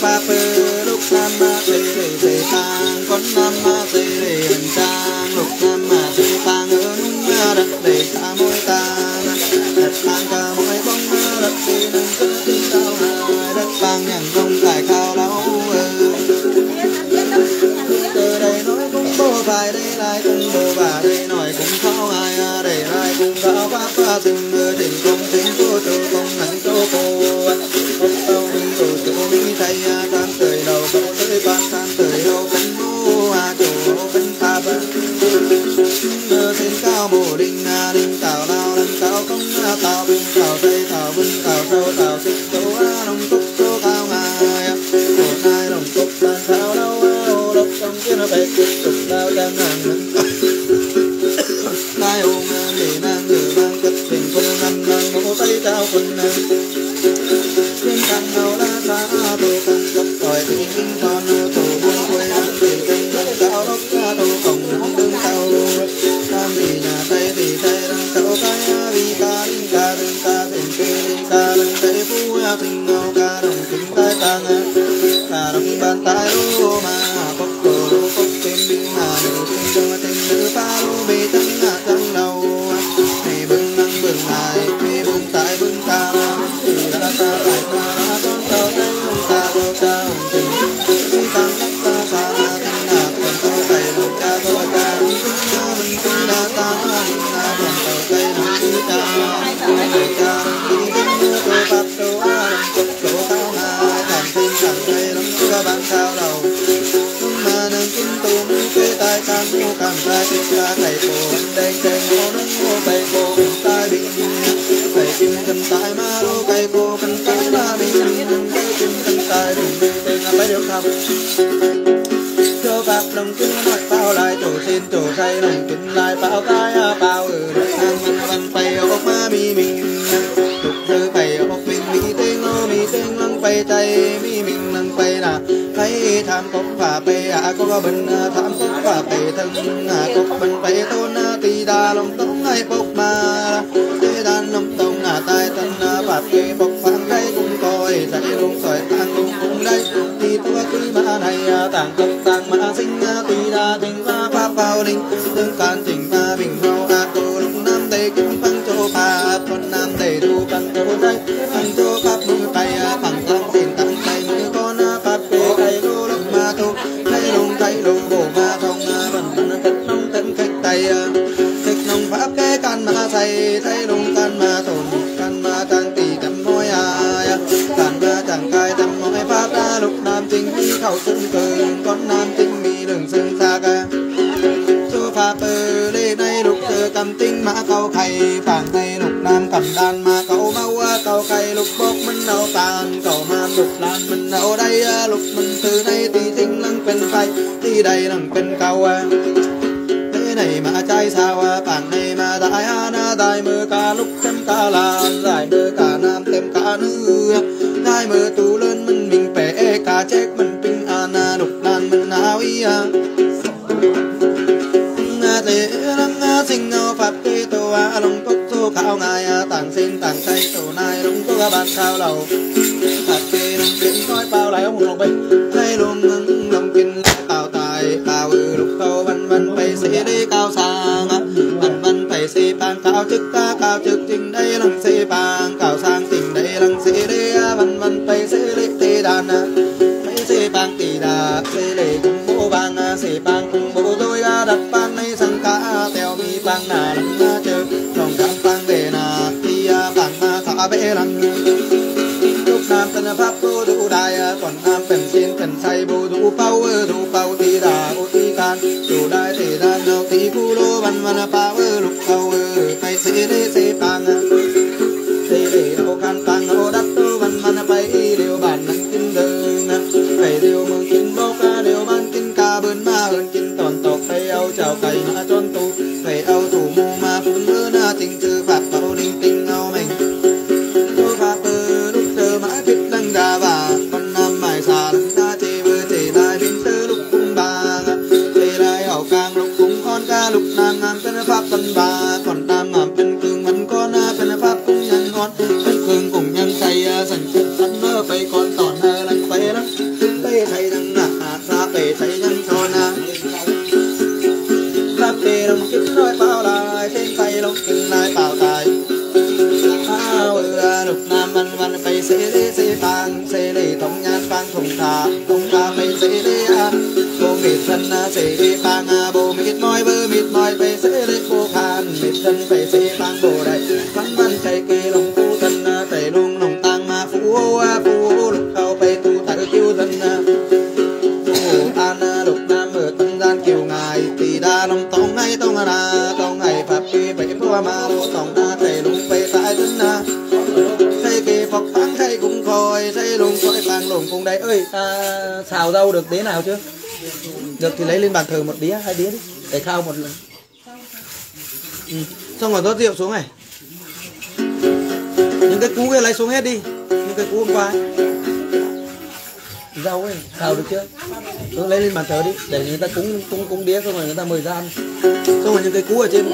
pha phơ lúc nam ma tê tang con nam ma tê hình trang lúc nam ma tê tang ở nung đất để cả môi tang đất tang cả môi bóng đất đi nâng cơ tin cao hai đất tang nhàng không cải cao lâu từ đây nói cũng bố bài đây lại cũng bố bà đây nói cũng khó ai đây lại cũng cao pháp pha từng mưa tình công tính cô tô công nắng tô cô không tao đi tổ chỗ mi thay tam cười đầu cậu tới ban tam cười đầu cánh mũ chỗ cánh ta bên trên cao bồ đinh đinh tào lao đinh tào công tào bình tào tây tào vinh tào sâu tào xích chỗ đồng cúc chỗ cao ngài của nai đồng cúc ban thao đâu độc trong kia nó bẹt tục đao đang ngàn tai ôm để nàng ngửa mang cất tình quân ngăn nàng ngô tay trao quân trên càng nào lá xa tô càng cấp còi tình kinh con tổ buông quê ăn tình tình đằng cao đốc ca tô cổng đứng cao tam thì nhà tay thì tay đằng cao cái vi ca linh ca đừng ca tình kê linh ca đừng tay phú tình ngao ca đồng kính tay càng ca đồng bàn tay ô mà bốc đồ đô bốc tên binh hà nữ tình cho tình nữ pha lô bê trắng trắng đầu mê bưng năng bưng lại mê bưng tại bưng ta từ đã ta phải ta con tao tay ông ta đâu ta ông tình đi tăng ta xa tình là còn tao tay lòng ta thôi ta mình cũng đã ta mình là còn tao tay lòng đi ta người ta đi đến mưa tôi bắt đâu đồng cục chỗ tao là càng thêm càng tay lắm các bạn sao đầu mà nâng kinh tu nữ kê tai càng mua càng tai thích ra thầy cô đen đen ngô nâng ngô thầy cô tai bình thầy kim cần tai ma lô cây cô cần cái ma bình cây kim cần tai bình tên là phải được không cho bạc lòng kinh nói bao lại tổ xin tổ say lòng kinh lại bao cái bao đất hàng văn phải ốc ma mi mình tục thơ phải ốc mình mi tên lô mi tên lăng phải tay mi mình lăng phải là thấy tham cốc và bề có bình tham cốc và bề thân cốc bình phải tôn tì đà lòng tống hay bốc mà thế đàn lòng tông tai thân và bề bốc phán đây cũng coi dạy luôn sỏi tăng luôn cũng đây thì tôi cứ mà này tàng cốc tàng mà sinh tì đà tình va pháp vào đình tương can tình va bình hao cô lúc nam tây kim phăng chỗ pha con nam tây thu căn chỗ đây phăng chỗ pháp mưa tay phẳng tăng xin tăng tay mưa con pháp bề tay lô lúc ma thu tay lô bổ ma thông vẫn thích nông thân khách tay thích nông pháp cái can ma say thay lông can ma thồn can ma tăng tỷ tầm môi can ma chẳng cai tầm môi pháp ra lúc nam tinh mi khẩu sưng cường con nam tinh mi đừng sưng xa ca cho pháp lê đây lúc thơ cầm tinh mã câu khay phàng tay lục nam cầm đàn ma câu mau câu khay lục bốc minh đâu tàn cầu man lục lan mình đâu đây lục mình từ đây thì tinh lăng bên tay thì đây lăng bên cầu thế này mà trai sao phàng này mà đại mưa ca lúc chấm ca là giải mưa cả nam thêm cả nữ đại mưa tu lên mình bẻ cả chết mình bình an lục lan mình áo ý thế lăng sinh pháp kê tô lòng cốc tô khao ngài tàng xin tàng tay tổ nai lòng tô bàn khao lầu pháp kê lòng kiến nói bao lại ông lòng bình thay luôn lòng kinh tạo tài tạo lục câu văn văn phải sẽ đi cao sang văn văn phải sẽ bàn cao chức ta cao chức tình đây lăng sẽ bàn cao sang tình đây lăng sẽ đi văn văn phải sẽ đi tê đàn phải sẽ bàn tỷ đà sẽ để cùng bố bàn sẽ bàn cùng bố tôi đặt bàn này sang cá theo mi bàn nà lăng chơi lòng cảm bàn về nà thì bàn ma thả bể lăng lúc nam tân pháp bố đủ đài còn nam cần xin cần say bố đủ bao thì đà bố thì can đủ đài thì đàn đâu thì phu lô văn văn bao lục câu phải sẽ bàn để đâu can bàn đâu đắt đâu văn văn phải điều bản năng kinh đường phải điều mừng kinh bốc điều ban kinh ca bơn ma hơn kinh toàn tộc phải âu chào cày mà trốn tu phải âu thủ mù mà phun mưa na tình tư pháp bảo ninh tình ngao mình tôi pháp lúc thơ mãi biết lăng đà và con nam mài xà lăng đa chê vơ chê đai bên tơ lúc cung bà chê đai hậu càng lúc cung con ca lúc nam nam tên pháp tân bà còn nam ngàm tên cường vẫn con tên pháp cung nhân ngon tên cường cùng nhân say sành chân sẵn mơ phải con tỏn lăng phải lăng ăn bay xê lê thông nhát phang thông thả bay xê lê bố mịt thân xê phang bố mịt mỏi bay xê lê bố khan mịt thân bay xê phang bố đại văn chạy kê lòng phu thân chạy lung lòng tăng phú lục khao bay tu tại kêu thân an lục nam ở tân gian kiều ngài tỳ đa lòng tông ngày pháp kỳ bảy phua ma lô tông đa chạy lung bay tại thân xây kê phật phán xây cũng khôi xây lung khôi phang lùng cùng đây ơi xào rau được đĩa nào chưa? Được thì lấy lên bàn thờ một đĩa 2 đĩa đi để khao một lần. Xong rồi rót rượu xuống này. Những cái cú kia lấy xuống hết đi. Những cái cú hôm qua ấy. Rau ấy khao được chưa? Cứ lấy lên bàn thờ đi để người ta cúng đĩa xong rồi người ta mời ra ăn. Xong rồi những cái cú ở trên.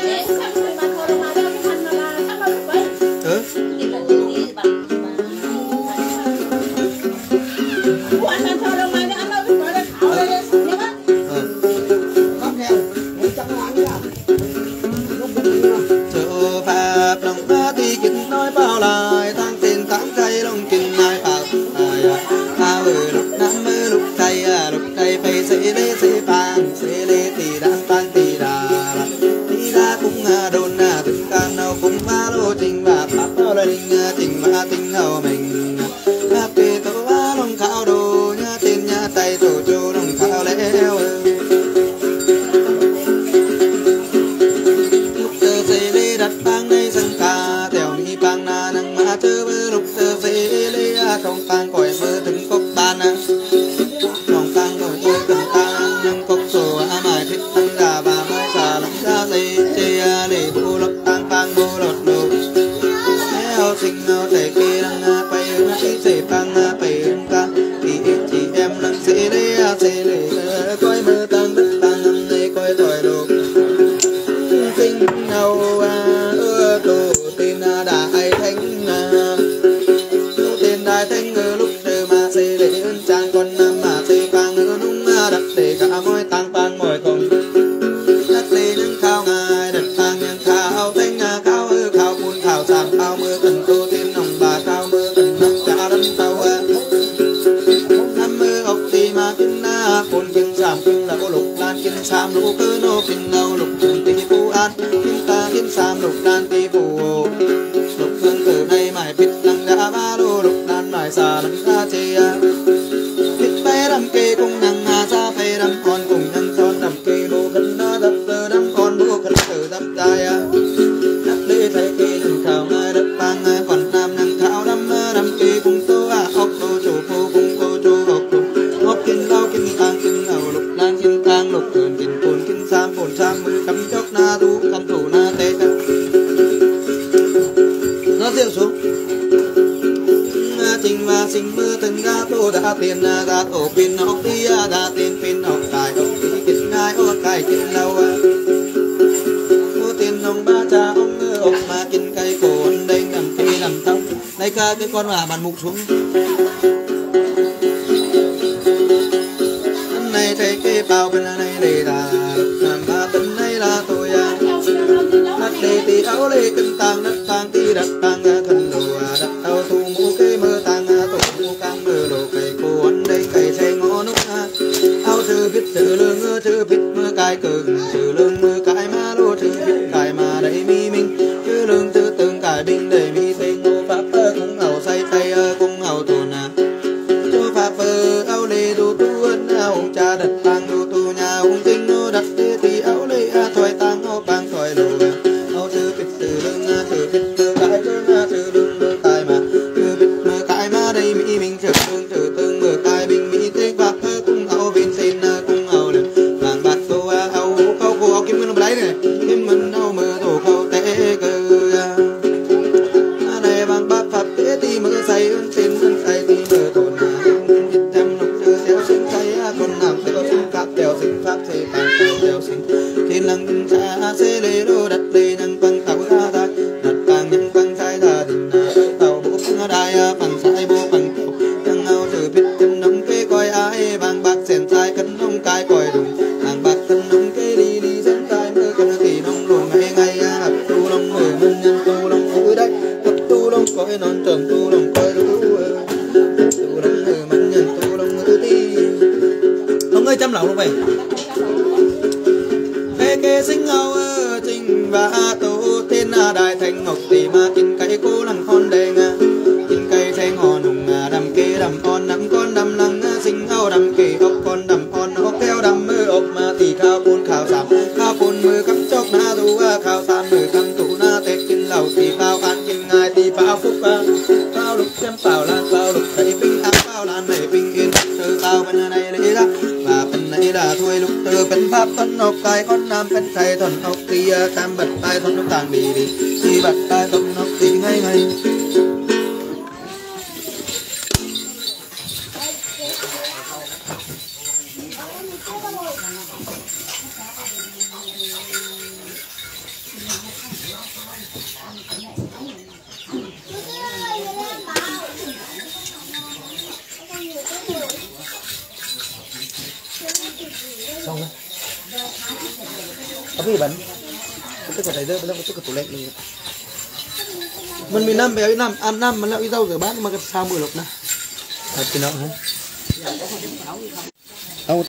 Cái con mà bàn mục xuống này thấy cái bao bên này để là ba bên này là tôi đất để thì áo lê kinh tàng đất tàng thì đất tàng thần đồ đất tao thu mũ cái mơ tàng tổ mũ căng mơ đồ cây cô ăn đây cây xe ngõ nút áo chữ biết chữ lương chữ biết mưa cài cừng chữ lương mưa cài má lô chữ biết cài mà đầy mi mình chữ lương chữ từng cài đinh đầy mi xây ngô pháp cũng ngầu say tay cũng ngầu tồn cho pháp áo lê đồ tu ân áo cha đất tàng đồ tu nhà ông tinh nô đất thì áo lê thoại tàng áo bang thoại đồ áo chữ biết chữ lương chữ biết mưa cài chữ lương mưa cài mà chữ biết mưa cài mà đầy mi mình chữ tương mưa cài bình mi thế pháp cũng áo bên xin cũng áo được vàng bạc tô áo khâu cô áo kim ngân lấy này kim ngân áo mưa đồ khâu té cơ này vàng bạc pháp thế thì mưa say ơn xin say thì mưa tồn em lục chưa theo sinh say con nào theo sinh pháp theo sinh pháp sẽ bằng theo sinh thiên năng xa sẽ lê đô đặt lê năng bằng tàu ra ta đặt bằng nhân bằng sai gia đình tàu bố phương đài bằng sai bố bằng tàu năng ao từ biết chân nông kế coi ai vàng bạc xẻn sai cân nông cai coi đùng vàng bạc cân nông kế đi dẫn tai mưa cân thì nông luồng ngày ngày hấp tu nông người mân nhân tu nông ở đây hấp tu nông coi non trần tu nông bảo luôn vậy kê sinh ngâu trình và tổ thiên đại thành ngọc tỷ mà tin cây cô lăng con đèn tin cây sen hò nùng đầm kê đầm con đầm lăng sinh ngâu đầm kê ốc con đầm con ốc theo đầm mưa ốc mà tỷ khao sám khao côn mưa cắm chốc na tu khao tam mưa cắm tu na tết kinh lầu tỷ khao an kinh ngài tỷ phao phúc phao lục xem phao lan phao lục thầy bình an phao lan này bình yên từ phao bên này lấy ra và bên này là thui lục từ bên pháp con ốc cái con nam bên thầy thuần ốc kia tam bật tay thuần ốc tàng đi đi bật tay thuần ốc tỷ ngay ngay xong rồi apa ban itu kata dia bilang itu ketulek niมันมีน้ำแบบน้ำมันแล้วอีเต้าเกิดบ้านมันก็ทำมือหรอกนะเอาไปเนาะ